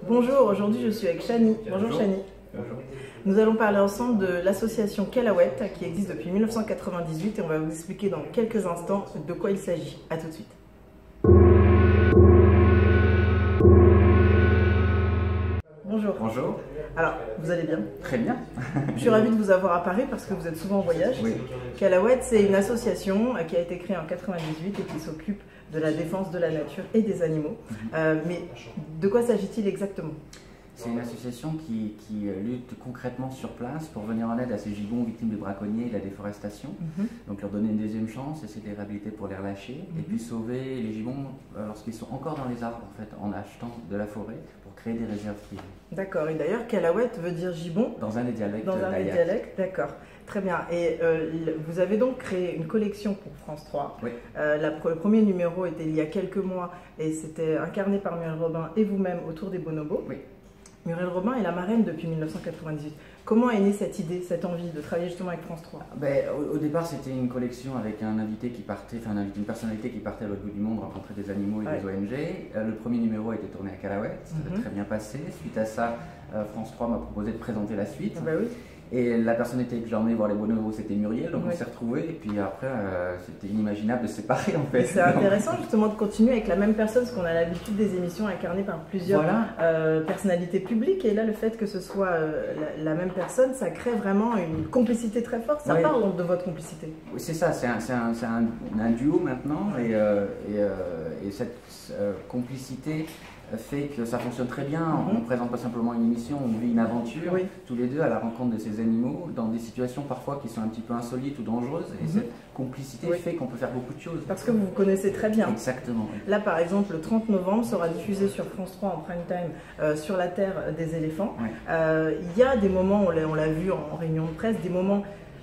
Bonjour, aujourd'hui je suis avec Chani. Bonjour Chani. Bonjour. Nous allons parler ensemble de l'association Calaouette qui existe depuis 1998 et on va vous expliquer dans quelques instants de quoi il s'agit. A tout de suite. Bonjour. Bonjour. Alors, vous allez bien? Très bien. Je suis ravie de vous avoir à Paris parce que vous êtes souvent en voyage. Oui. Calaouette, c'est une association qui a été créée en 1998 et qui s'occupe de la défense de la nature et des animaux. Mais de quoi s'agit-il exactement? C'est une association qui lutte concrètement sur place pour venir en aide à ces gibbons victimes de braconniers et de la déforestation. Donc leur donner une deuxième chance, essayer de les réhabiliter pour les relâcher et puis sauver les gibbons lorsqu'ils sont encore dans les arbres en fait, en achetant de la forêt pour créer des réserves privées. D'accord, et d'ailleurs Calaouette veut dire gibbon? Dans un des dialectes. Dans un des dialectes, d'accord. Très bien. Et vous avez donc créé une collection pour France 3. Oui. Le premier numéro était il y a quelques mois et c'était incarné par Muriel Robin et vous-même autour des bonobos. Oui. Muriel Robin est la marraine depuis 1998. Comment est née cette idée, cette envie de travailler justement avec France 3? Au départ, c'était une collection avec un invité qui partait, une personnalité qui partait à l'autre bout du monde rencontrer des animaux et des ONG. Le premier numéro a été tourné à Calaouette, ça s'est très bien passé. Suite à ça, France 3 m'a proposé de présenter la suite. Oui. Et la personnalité que j'ai emmenée voir les bonobos, c'était Muriel, donc on s'est retrouvés. Et puis après, c'était inimaginable de se séparer en fait. C'est intéressant justement de continuer avec la même personne, parce qu'on a l'habitude des émissions incarnées par plusieurs personnalités publiques. Et là, le fait que ce soit la même personne, ça crée vraiment une complicité très forte. Ça parle de votre complicité. Oui, c'est ça, c'est un duo maintenant. Et cette complicité fait que ça fonctionne très bien. On ne présente pas simplement une émission, on vit une aventure tous les deux à la rencontre de ces animaux dans des situations parfois qui sont un petit peu insolites ou dangereuses. Et cette complicité fait qu'on peut faire beaucoup de choses. Parce que vous vous connaissez très bien. Exactement. Là par exemple, le 30 novembre sera diffusé sur France 3 en prime time sur la terre des éléphants. Il y a des moments, on l'a vu en réunion de presse, des moments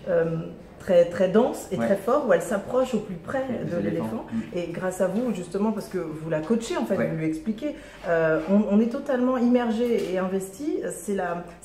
très dense et très fort où elle s'approche au plus près de l'éléphant et grâce à vous justement parce que vous la coachez en fait, vous lui expliquez, on est totalement immergé et investi, c'est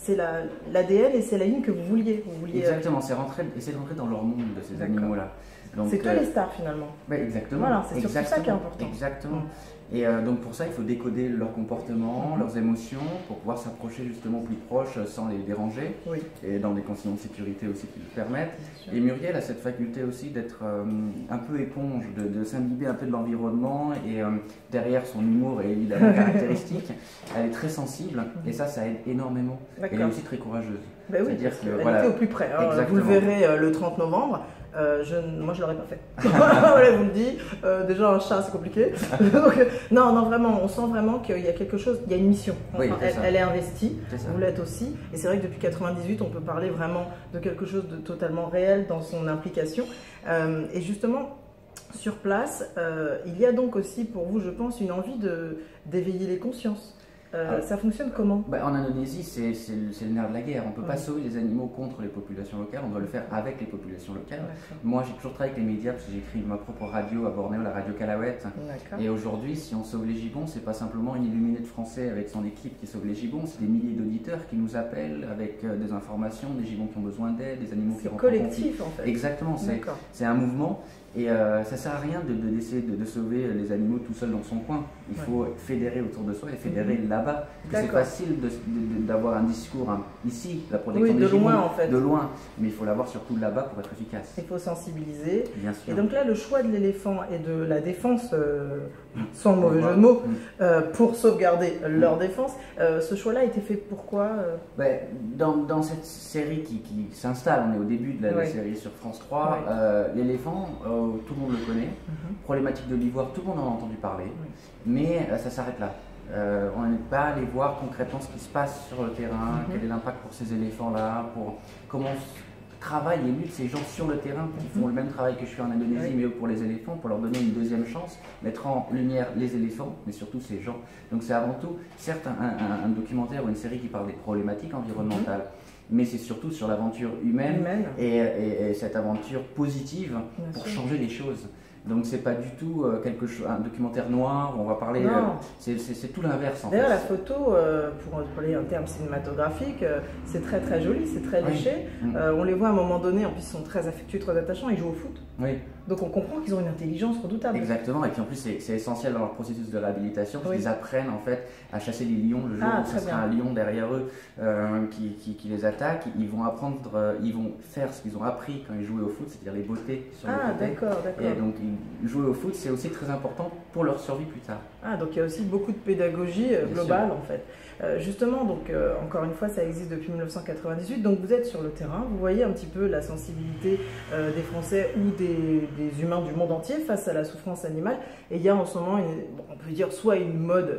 l'ADN et c'est la ligne que vous vouliez. Exactement, c'est essayer de rentrer dans leur monde de ces animaux là. C'est que les stars finalement. Exactement. Voilà, c'est surtout ça qui est important. Exactement. Et donc pour ça, il faut décoder leur comportement, leurs émotions, pour pouvoir s'approcher justement plus proche sans les déranger, et dans des conditions de sécurité aussi qui le permettent. Et Muriel a cette faculté aussi d'être un peu éponge, de s'imbiber un peu de l'environnement, et derrière son humour et évidemment caractéristique, elle est très sensible, et ça aide énormément. Elle est aussi très courageuse. Ben oui, parce qu'elle était au plus près. Hein. Vous le verrez le 30 novembre. Moi je l'aurais pas fait. Voilà, vous me dites, déjà un chat c'est compliqué. Donc, non, vraiment, on sent vraiment qu'il y a quelque chose, il y a une mission. Enfin, elle est investie, vous l'êtes aussi. Et c'est vrai que depuis 1998, on peut parler vraiment de quelque chose de totalement réel dans son implication. Et justement, sur place, il y a donc aussi pour vous, je pense, une envie d'éveiller les consciences. Ça fonctionne comment? En Indonésie, c'est le nerf de la guerre. On ne peut pas sauver les animaux contre les populations locales, on doit le faire avec les populations locales. Moi, j'ai toujours travaillé avec les médias parce que j'ai créé ma propre radio à Bornéo, la radio Calaouette. Et aujourd'hui, si on sauve les gibbons, c'est pas simplement une illuminée de Français avec son équipe qui sauve les gibbons, c'est des milliers d'auditeurs qui nous appellent avec des informations, des gibbons qui ont besoin d'aide, des animaux qui rencontrent. C'est collectif en fait. Exactement, c'est un mouvement. Et ça sert à rien d'essayer de sauver les animaux tout seul dans son coin. Il faut fédérer autour de soi et fédérer là-bas. C'est facile d'avoir un discours ici, la protection des gibbons, en fait. De loin, mais il faut l'avoir surtout là-bas pour être efficace. Il faut sensibiliser. Bien sûr. Et donc là, le choix de l'éléphant et de la défense, sans mauvais jeu de mots, pour sauvegarder leur défense, ce choix-là a été fait pourquoi dans cette série qui s'installe, on est au début de la série sur France 3, l'éléphant, tout le monde le connaît, problématique de l'ivoire, tout le monde en a entendu parler, mais ça s'arrête là. On n'est pas allé voir concrètement ce qui se passe sur le terrain, quel est l'impact pour ces éléphants-là, pour comment travaillent et luttent ces gens sur le terrain qui font le même travail que je fais en Indonésie, mais eux pour les éléphants, pour leur donner une deuxième chance, mettre en lumière les éléphants, mais surtout ces gens. Donc c'est avant tout, certes, un documentaire ou une série qui parle des problématiques environnementales, mais c'est surtout sur l'aventure humaine. Et cette aventure positive pour changer les choses. Donc c'est pas du tout un documentaire noir où on va parler, c'est tout l'inverse en fait. D'ailleurs la photo, pour employer un terme cinématographique, c'est très joli, c'est très léché. On les voit à un moment donné, en plus ils sont très affectueux, très attachants, ils jouent au foot. Donc on comprend qu'ils ont une intelligence redoutable. Exactement, et puis en plus c'est essentiel dans leur processus de réhabilitation, parce qu'ils apprennent en fait à chasser les lions le jour où ce sera un lion derrière eux qui les attaque. Ils vont apprendre, ils vont faire ce qu'ils ont appris quand ils jouaient au foot, c'est-à-dire les botter sur le côté. D'accord. Et donc jouer au foot, c'est aussi très important pour leur survie plus tard. Donc il y a aussi beaucoup de pédagogie globale en fait. Justement, donc encore une fois, ça existe depuis 1998, donc vous êtes sur le terrain, vous voyez un petit peu la sensibilité des Français ou des humains du monde entier face à la souffrance animale, et il y a en ce moment, on peut dire soit une mode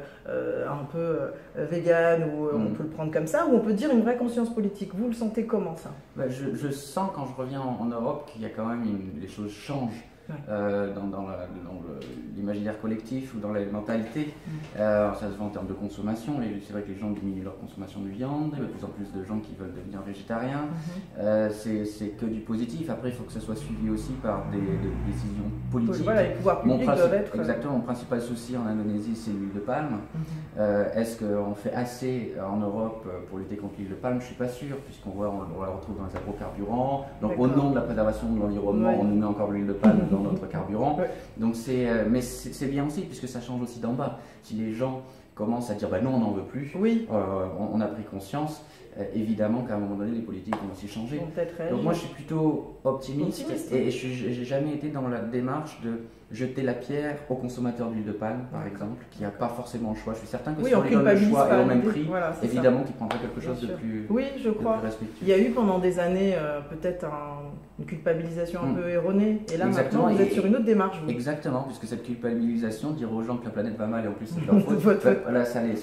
un peu végane, ou on peut le prendre comme ça, ou on peut dire une vraie conscience politique. Vous le sentez comment ça? Je sens quand je reviens en Europe qu'il y a quand même les choses changent. Dans l'imaginaire collectif ou dans les mentalités. Ça se voit en termes de consommation, et c'est vrai que les gens diminuent leur consommation de viande, il y a de plus en plus de gens qui veulent devenir végétariens. C'est que du positif. Après, il faut que ça soit suivi aussi par des décisions politiques. Voilà, les pouvoirs publics doivent être... Exactement, mon principal souci en Indonésie, c'est l'huile de palme. Est-ce qu'on fait assez en Europe pour lutter contre l'huile de palme? Je ne suis pas sûr, puisqu'on la retrouve dans les agrocarburants. Donc au nom de la préservation de l'environnement, on nous met encore de l'huile de palme dans notre carburant. Donc mais c'est bien aussi, puisque ça change aussi d'en bas. Si les gens commencent à dire non, on n'en veut plus, on a pris conscience, évidemment qu'à un moment donné les politiques vont aussi changer. Donc moi je suis plutôt optimiste. Et je n'ai jamais été dans la démarche de jeter la pierre aux consommateurs d'huile de palme, par exemple, qui n'a pas forcément le choix. Je suis certain que si on lui donne le choix et au même prix, évidemment qu'il prendra quelque chose de plus respectueux. Il y a eu pendant des années peut-être une culpabilisation un peu erronée, et là maintenant vous êtes sur une autre démarche. Exactement, puisque cette culpabilisation, dire aux gens que la planète va mal et en plus c'est de leur faute, voilà,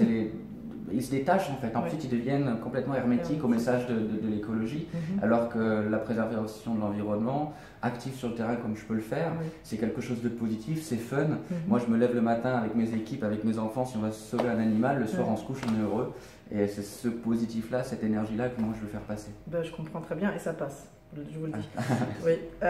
ils se détachent en fait. Ensuite, ils deviennent complètement hermétiques au message de l'écologie, alors que la préservation de l'environnement, active sur le terrain comme je peux le faire, c'est quelque chose de positif, c'est fun. Moi, je me lève le matin avec mes équipes, avec mes enfants, si on va sauver un animal, le soir on se couche, on est heureux. Et c'est ce positif-là, cette énergie-là que moi je veux faire passer. Je comprends très bien, et ça passe. Je vous le dis. Oui.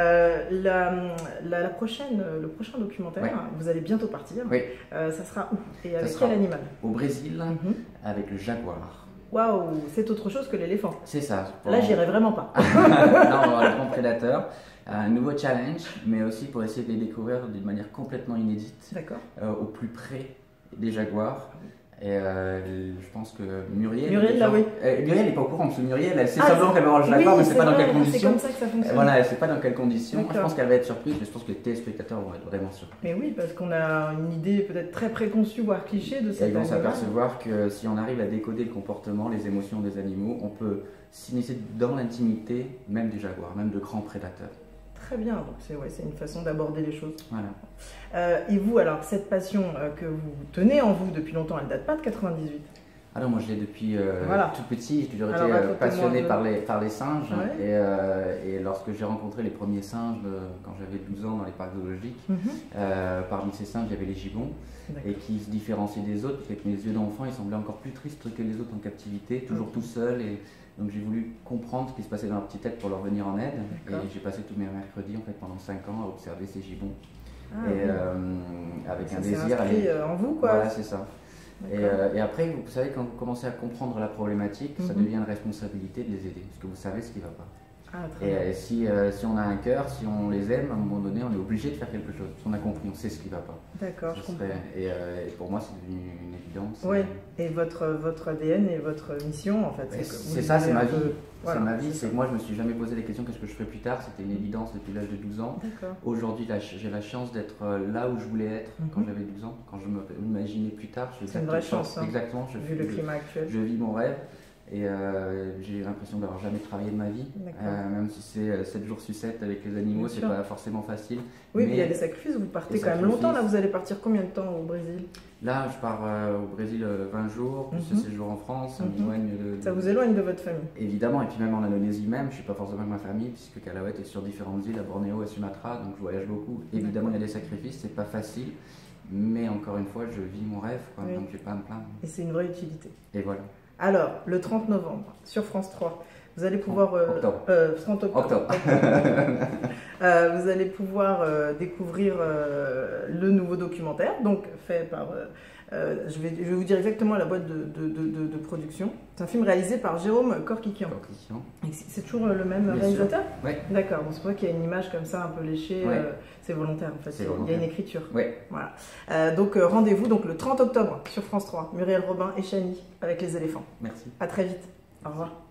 Le prochain documentaire, vous allez bientôt partir. Ça sera où et avec quel animal? Au Brésil, avec le jaguar. Waouh, c'est autre chose que l'éléphant. C'est ça. Là, j'irai vraiment pas. Non, on va avoir le grand prédateur. Un nouveau challenge, mais aussi pour essayer de les découvrir d'une manière complètement inédite. Au plus près des jaguars. Et je pense que Muriel n'est pas au courant, parce que Muriel, elle sait simplement qu'elle va voir le jaguar, mais c'est pas dans quelles conditions. C'est comme ça que ça fonctionne. Voilà, elle sait pas dans quelles conditions. Moi, je pense qu'elle va être surprise, mais je pense que les téléspectateurs vont être vraiment surpris. Mais oui, parce qu'on a une idée peut-être très préconçue, voire cliché de cette animal. Ils vont s'apercevoir que si on arrive à décoder le comportement, les émotions des animaux, on peut s'initier dans l'intimité, même du jaguar, même de grands prédateurs. Très bien, donc c'est une façon d'aborder les choses. Voilà. Et vous, alors, cette passion que vous tenez en vous depuis longtemps, elle ne date pas de 98? Alors moi je l'ai depuis tout petit, j'ai toujours été passionné par les singes, et lorsque j'ai rencontré les premiers singes quand j'avais 12 ans dans les parcs zoologiques, parmi ces singes il y avait les gibbons, et qui se différenciaient des autres, avec mes yeux d'enfant ils semblaient encore plus tristes que les autres en captivité, toujours tout seuls, et donc j'ai voulu comprendre ce qui se passait dans leur petite tête pour leur venir en aide, et j'ai passé tous mes mercredis en fait pendant 5 ans à observer ces gibbons, avec un désir. En vous quoi. Voilà, c'est ça. Et après, vous savez, quand vous commencez à comprendre la problématique, ça devient une responsabilité de les aider, parce que vous savez ce qui ne va pas. Et si on a un cœur, si on les aime, à un moment donné, on est obligé de faire quelque chose. Si on a compris, on sait ce qui ne va pas. D'accord, je comprends. Et pour moi, c'est devenu une évidence. Oui, et votre ADN et votre mission, en fait. C'est ça, c'est ma vie. C'est ma vie, c'est que moi, je ne me suis jamais posé la question qu'est-ce que je ferai plus tard. C'était une évidence depuis l'âge de 12 ans. Aujourd'hui, j'ai la chance d'être là où je voulais être quand j'avais 12 ans. Quand je m'imaginais plus tard, c'est une vraie chance. Exactement. Vu le climat actuel. Je vis mon rêve. Et j'ai l'impression d'avoir jamais travaillé de ma vie, même si c'est 7 jours sur 7 avec les animaux, c'est pas forcément facile. Oui, mais il y a des sacrifices, vous partez quand même longtemps, là vous allez partir combien de temps au Brésil? Là je pars au Brésil 20 jours, plus ce séjour en France, ça vous éloigne de votre famille? Évidemment, et puis même en Indonésie même, je suis pas forcément avec ma famille, puisque Calauet est sur différentes îles, à Bornéo et Sumatra, donc je voyage beaucoup. Évidemment il y a des sacrifices, c'est pas facile, mais encore une fois je vis mon rêve, donc je vais pas à me plaindre. Et c'est une vraie utilité. Et voilà. Alors, le 30 novembre, sur France 3, vous allez pouvoir... 30 octobre. Vous allez pouvoir découvrir le nouveau documentaire, donc fait par Je vais vous dire exactement la boîte de production. C'est un film réalisé par Jérôme Corquiquian. C'est toujours le même réalisateur? Oui. D'accord, donc c'est pour ça qu'il y a une image comme ça un peu léchée. Ouais. C'est volontaire en fait, il y a une écriture. Oui. Voilà. Donc rendez-vous donc, le 30 octobre sur France 3. Muriel Robin et Chani avec les éléphants. Merci. À très vite. Au revoir.